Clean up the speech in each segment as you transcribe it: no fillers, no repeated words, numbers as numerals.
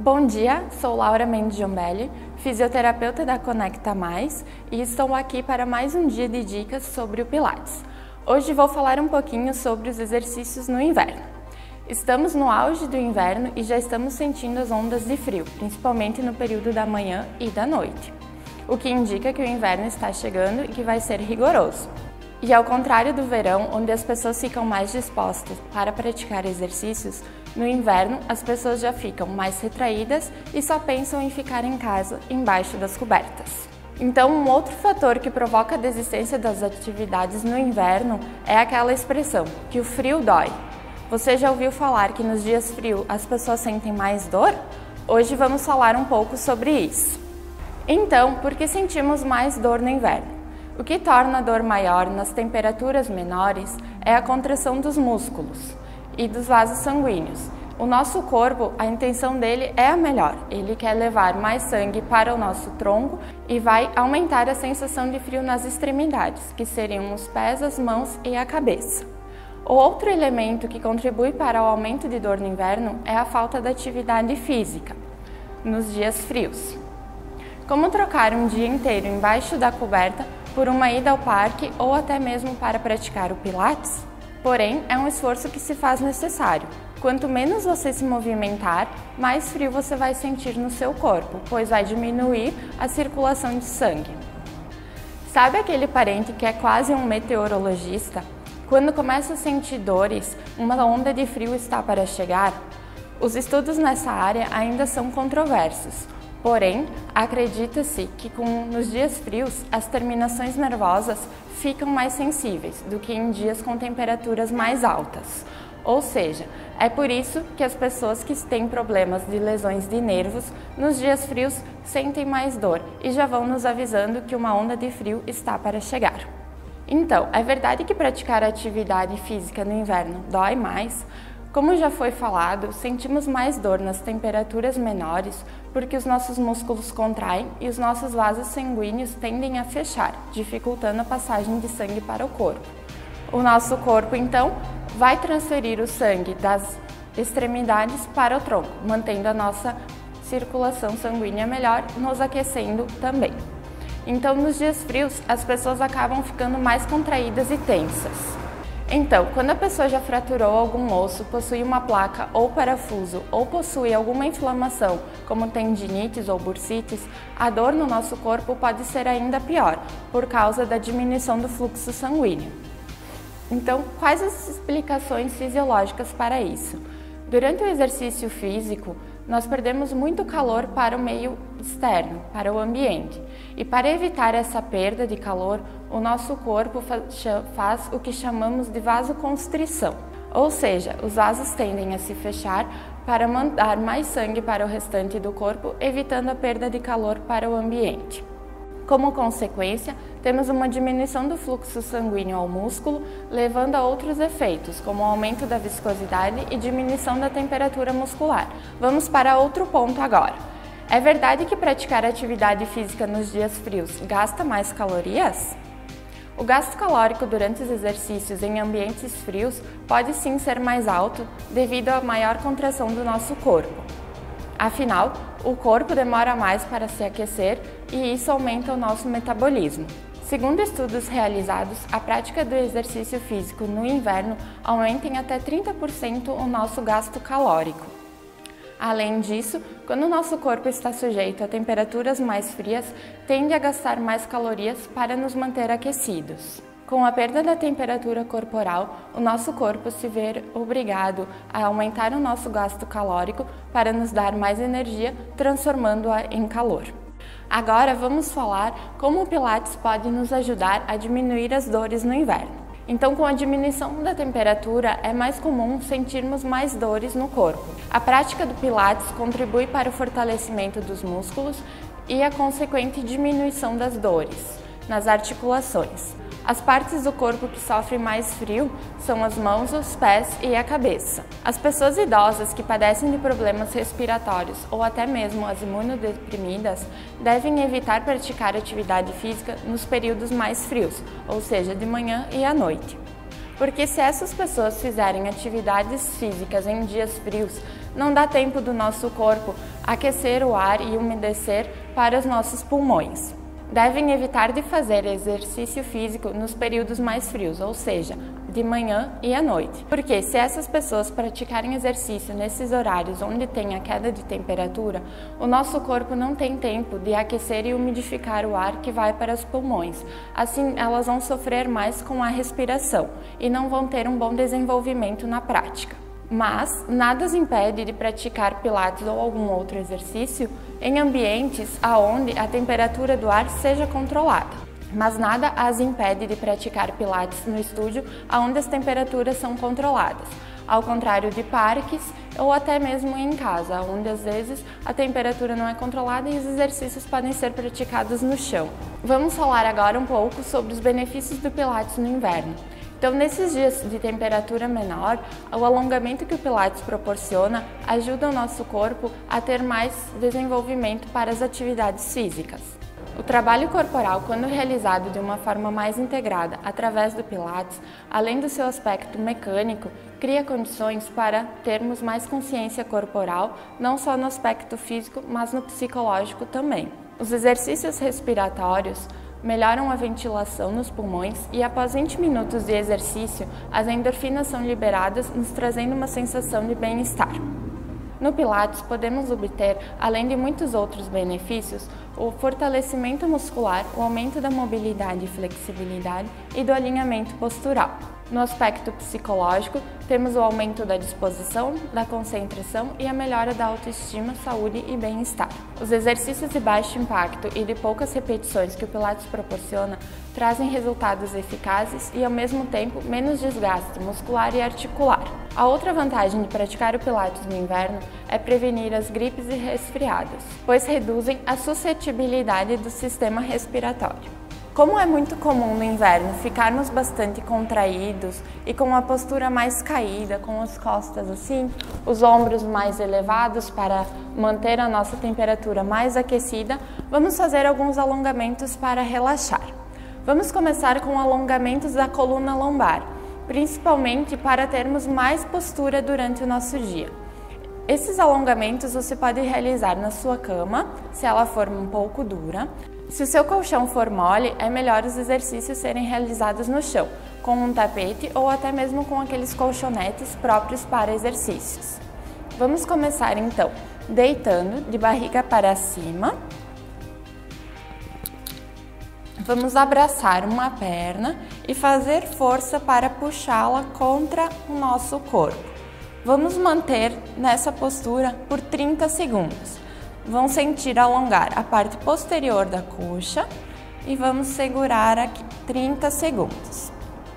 Bom dia, sou Laura Mendes Giombelli, fisioterapeuta da Conecta Mais e estou aqui para mais um dia de dicas sobre o Pilates. Hoje vou falar um pouquinho sobre os exercícios no inverno. Estamos no auge do inverno e já estamos sentindo as ondas de frio, principalmente no período da manhã e da noite, o que indica que o inverno está chegando e que vai ser rigoroso. E ao contrário do verão, onde as pessoas ficam mais dispostas para praticar exercícios, no inverno as pessoas já ficam mais retraídas e só pensam em ficar em casa, embaixo das cobertas. Então, um outro fator que provoca a desistência das atividades no inverno é aquela expressão, que o frio dói. Você já ouviu falar que nos dias frios as pessoas sentem mais dor? Hoje vamos falar um pouco sobre isso. Então, por que sentimos mais dor no inverno? O que torna a dor maior nas temperaturas menores é a contração dos músculos e dos vasos sanguíneos. O nosso corpo, a intenção dele é a melhor. Ele quer levar mais sangue para o nosso tronco e vai aumentar a sensação de frio nas extremidades, que seriam os pés, as mãos e a cabeça. O outro elemento que contribui para o aumento de dor no inverno é a falta de atividade física nos dias frios. Como trocar um dia inteiro embaixo da coberta por uma ida ao parque ou até mesmo para praticar o Pilates? Porém, é um esforço que se faz necessário. Quanto menos você se movimentar, mais frio você vai sentir no seu corpo, pois vai diminuir a circulação de sangue. Sabe aquele parente que é quase um meteorologista? Quando começa a sentir dores, uma onda de frio está para chegar? Os estudos nessa área ainda são controversos. Porém, acredita-se que nos dias frios as terminações nervosas ficam mais sensíveis do que em dias com temperaturas mais altas. Ou seja, é por isso que as pessoas que têm problemas de lesões de nervos nos dias frios sentem mais dor e já vão nos avisando que uma onda de frio está para chegar. Então, é verdade que praticar atividade física no inverno dói mais? Como já foi falado, sentimos mais dor nas temperaturas menores porque os nossos músculos contraem e os nossos vasos sanguíneos tendem a fechar, dificultando a passagem de sangue para o corpo. O nosso corpo, então, vai transferir o sangue das extremidades para o tronco, mantendo a nossa circulação sanguínea melhor, nos aquecendo também. Então, nos dias frios, as pessoas acabam ficando mais contraídas e tensas. Então, quando a pessoa já fraturou algum osso, possui uma placa ou parafuso ou possui alguma inflamação, como tendinites ou bursites, a dor no nosso corpo pode ser ainda pior, por causa da diminuição do fluxo sanguíneo. Então, quais as explicações fisiológicas para isso? Durante o exercício físico, nós perdemos muito calor para o meio externo, para o ambiente. E para evitar essa perda de calor, o nosso corpo faz o que chamamos de vasoconstrição. Ou seja, os vasos tendem a se fechar para mandar mais sangue para o restante do corpo, evitando a perda de calor para o ambiente. Como consequência, temos uma diminuição do fluxo sanguíneo ao músculo, levando a outros efeitos, como o aumento da viscosidade e diminuição da temperatura muscular. Vamos para outro ponto agora. É verdade que praticar atividade física nos dias frios gasta mais calorias? O gasto calórico durante os exercícios em ambientes frios pode sim ser mais alto devido à maior contração do nosso corpo. Afinal, o corpo demora mais para se aquecer e isso aumenta o nosso metabolismo. Segundo estudos realizados, a prática do exercício físico no inverno aumenta em até 30% o nosso gasto calórico. Além disso, quando o nosso corpo está sujeito a temperaturas mais frias, tende a gastar mais calorias para nos manter aquecidos. Com a perda da temperatura corporal, o nosso corpo se vê obrigado a aumentar o nosso gasto calórico para nos dar mais energia, transformando-a em calor. Agora vamos falar como o Pilates pode nos ajudar a diminuir as dores no inverno. Então, com a diminuição da temperatura, é mais comum sentirmos mais dores no corpo. A prática do Pilates contribui para o fortalecimento dos músculos e a consequente diminuição das dores nas articulações. As partes do corpo que sofrem mais frio são as mãos, os pés e a cabeça. As pessoas idosas que padecem de problemas respiratórios ou até mesmo as imunodeprimidas devem evitar praticar atividade física nos períodos mais frios, ou seja, de manhã e à noite. Porque se essas pessoas fizerem atividades físicas em dias frios, não dá tempo do nosso corpo aquecer o ar e umedecer para os nossos pulmões. Devem evitar de fazer exercício físico nos períodos mais frios, ou seja, de manhã e à noite. Porque se essas pessoas praticarem exercício nesses horários onde tem a queda de temperatura, o nosso corpo não tem tempo de aquecer e umidificar o ar que vai para os pulmões. Assim, elas vão sofrer mais com a respiração e não vão ter um bom desenvolvimento na prática. Mas nada as impede de praticar pilates ou algum outro exercício em ambientes onde a temperatura do ar seja controlada. Mas nada as impede de praticar pilates no estúdio onde as temperaturas são controladas, ao contrário de parques ou até mesmo em casa, onde às vezes a temperatura não é controlada e os exercícios podem ser praticados no chão. Vamos falar agora um pouco sobre os benefícios do pilates no inverno. Então, nesses dias de temperatura menor, o alongamento que o Pilates proporciona ajuda o nosso corpo a ter mais desenvolvimento para as atividades físicas. O trabalho corporal, quando realizado de uma forma mais integrada através do Pilates, além do seu aspecto mecânico, cria condições para termos mais consciência corporal, não só no aspecto físico, mas no psicológico também. Os exercícios respiratórios melhoram a ventilação nos pulmões e após 20 minutos de exercício, as endorfinas são liberadas, nos trazendo uma sensação de bem-estar. No Pilates, podemos obter, além de muitos outros benefícios, o fortalecimento muscular, o aumento da mobilidade e flexibilidade e do alinhamento postural. No aspecto psicológico, temos o aumento da disposição, da concentração e a melhora da autoestima, saúde e bem-estar. Os exercícios de baixo impacto e de poucas repetições que o Pilates proporciona trazem resultados eficazes e, ao mesmo tempo, menos desgaste muscular e articular. A outra vantagem de praticar o Pilates no inverno é prevenir as gripes e resfriados, pois reduzem a suscetibilidade do sistema respiratório. Como é muito comum no inverno ficarmos bastante contraídos e com a postura mais caída, com as costas assim, os ombros mais elevados para manter a nossa temperatura mais aquecida, vamos fazer alguns alongamentos para relaxar. Vamos começar com alongamentos da coluna lombar, principalmente para termos mais postura durante o nosso dia. Esses alongamentos você pode realizar na sua cama, se ela for um pouco dura. Se o seu colchão for mole, é melhor os exercícios serem realizados no chão, com um tapete ou até mesmo com aqueles colchonetes próprios para exercícios. Vamos começar então deitando de barriga para cima. Vamos abraçar uma perna e fazer força para puxá-la contra o nosso corpo. Vamos manter nessa postura por 30 segundos. Vão sentir alongar a parte posterior da coxa e vamos segurar aqui 30 segundos.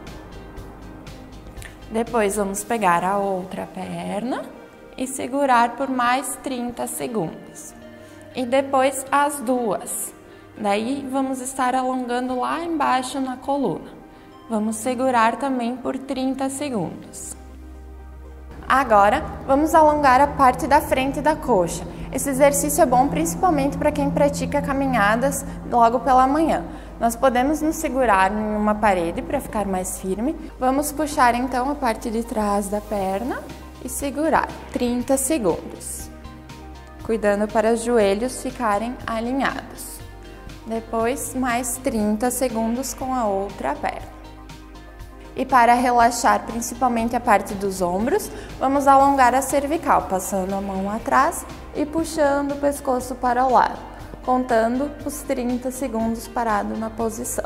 Depois vamos pegar a outra perna e segurar por mais 30 segundos. E depois as duas. Daí vamos estar alongando lá embaixo na coluna. Vamos segurar também por 30 segundos. Agora, vamos alongar a parte da frente da coxa. Esse exercício é bom principalmente para quem pratica caminhadas logo pela manhã. Nós podemos nos segurar em uma parede para ficar mais firme. Vamos puxar então a parte de trás da perna e segurar 30 segundos, cuidando para os joelhos ficarem alinhados. Depois, mais 30 segundos com a outra perna. E para relaxar principalmente a parte dos ombros, vamos alongar a cervical, passando a mão atrás e puxando o pescoço para o lado, contando os 30 segundos parado na posição.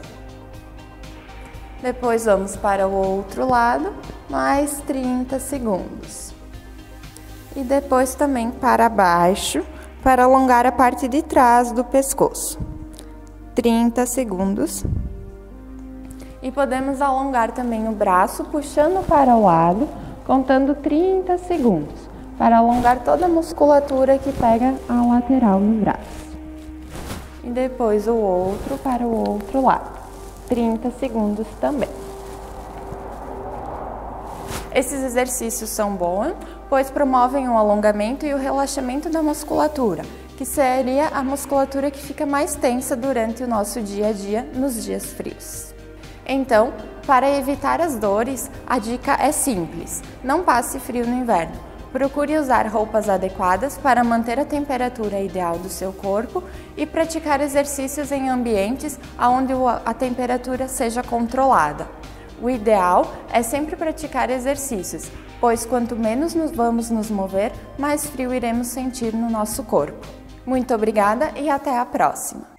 Depois vamos para o outro lado, mais 30 segundos. E depois também para baixo, para alongar a parte de trás do pescoço. 30 segundos. E podemos alongar também o braço, puxando para o lado, contando 30 segundos, para alongar toda a musculatura que pega a lateral no braço. E depois o outro para o outro lado, 30 segundos também. Esses exercícios são bons, pois promovem o alongamento e o relaxamento da musculatura, que seria a musculatura que fica mais tensa durante o nosso dia a dia nos dias frios. Então, Para evitar as dores, a dica é simples: não passe frio no inverno. Procure usar roupas adequadas para manter a temperatura ideal do seu corpo e praticar exercícios em ambientes onde a temperatura seja controlada. O ideal é sempre praticar exercícios, pois quanto menos vamos nos mover, mais frio iremos sentir no nosso corpo. Muito obrigada e até a próxima!